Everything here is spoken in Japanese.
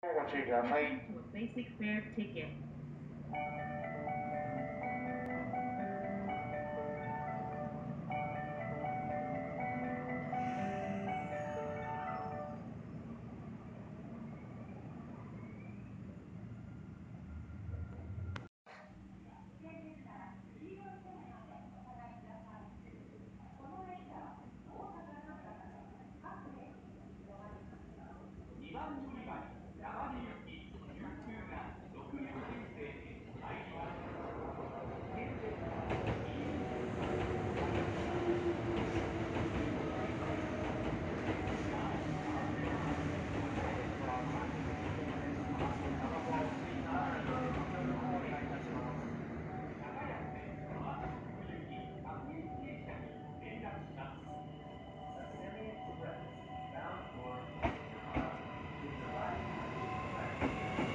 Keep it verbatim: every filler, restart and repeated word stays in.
ご注意ください。 To a basic fare ticket. にばん乗り場に山根行き琉球がろくびょう編成で入ります。現在高安でマークショップ行き各駅停車に連絡します。Bound for uh, to the right, right.